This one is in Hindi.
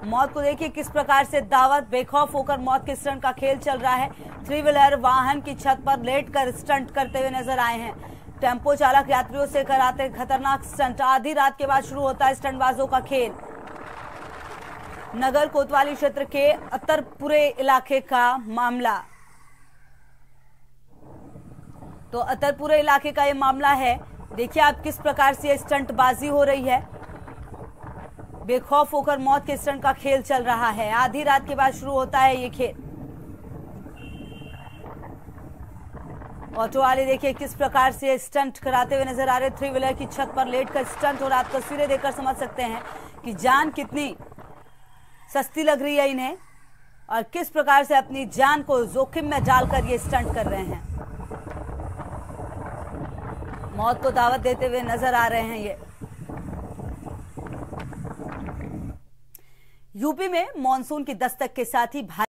मौत को देखिए किस प्रकार से दावत, बेखौफ होकर मौत के स्टंट का खेल चल रहा है। 3 व्हीलर वाहन की छत पर लेटकर स्टंट करते हुए नजर आए हैं। टेम्पो चालक यात्रियों से कराते खतरनाक स्टंट। आधी रात के बाद शुरू होता है स्टंटबाजों का खेल। नगर कोतवाली क्षेत्र के अतरपुरे इलाके का मामला। तो अतरपुरे इलाके का ये मामला है। देखिए आप किस प्रकार से स्टंटबाजी हो रही है। बेखौफ होकर मौत के स्टंट का खेल चल रहा है। आधी रात के बाद शुरू होता है ये खेल। ऑटो वाले देखिए किस प्रकार से स्टंट कराते हुए नजर आ रहे। 3 व्हीलर की छत पर लेटकर स्टंट, और आप तस्वीरें देखकर समझ सकते हैं कि जान कितनी सस्ती लग रही है इन्हें, और किस प्रकार से अपनी जान को जोखिम में डालकर ये स्टंट कर रहे हैं। मौत को दावत देते हुए नजर आ रहे हैं ये। यूपी में मॉनसून की दस्तक के साथ ही